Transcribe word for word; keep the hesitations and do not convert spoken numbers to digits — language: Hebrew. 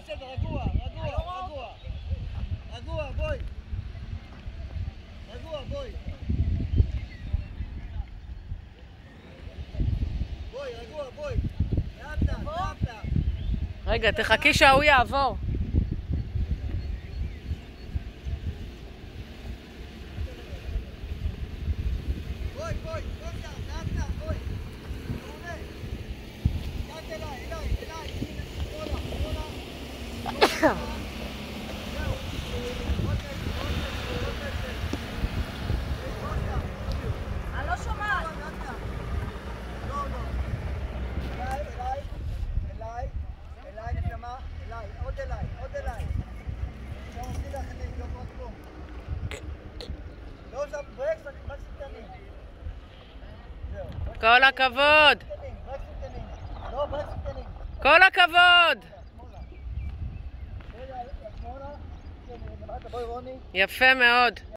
בסדר, רגוע, רגוע, רגוע. רגוע, בואי. רגוע, בואי. בואי, רגוע, בואי. לאט לאט, לאט לאט. רגע, תחכי שההוא יעבור. בואי, בואי, לאט לאט, לאט, בואי. מעולה. לאט אליי, אליי, אליי. שמאלה, שמאלה. זהו. עוד נשק, עוד נשק, עוד נשק. אני לא שומעת. לא, לא. אליי, אליי, אליי, אליי, נשמה, אליי, עוד אליי, עוד אליי. עכשיו עושים לך את זה, לא מקום. לא שם ברקס, ברקס קטנים. זהו. כל הכבוד. ברקס קטנים. לא, ברקס קטנים. כל הכבוד. שמאלה. רגע, שמאלה. בואי רוני. יפה מאוד.